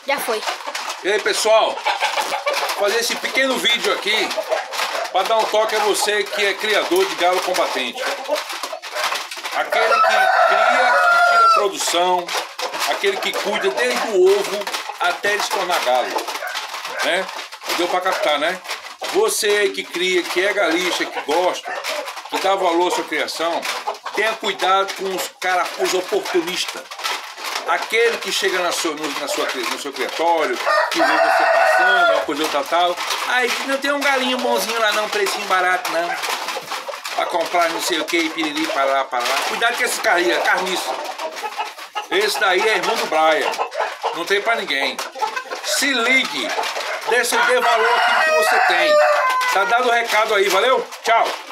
Já foi. E aí, pessoal, vou fazer esse pequeno vídeo aqui para dar um toque a você que é criador de galo combatente. Aquele que cria e tira a produção, aquele que cuida desde o ovo até ele se tornar galo, né? Deu para captar, né? Você aí que cria, que é galista, que gosta, que dá valor à sua criação, tenha cuidado com os carapus oportunistas. Aquele que chega no seu criatório, que vê você passando, uma coisa ou tal. Aí não tem um galinho bonzinho lá não, precinho barato não. Pra comprar não sei o que, piriri, para lá. Cuidado com esse carinha, carniça. Esse daí é irmão do Brian. Não tem pra ninguém. Se ligue, dê valor àquilo que você tem. Tá dado o recado aí, valeu? Tchau.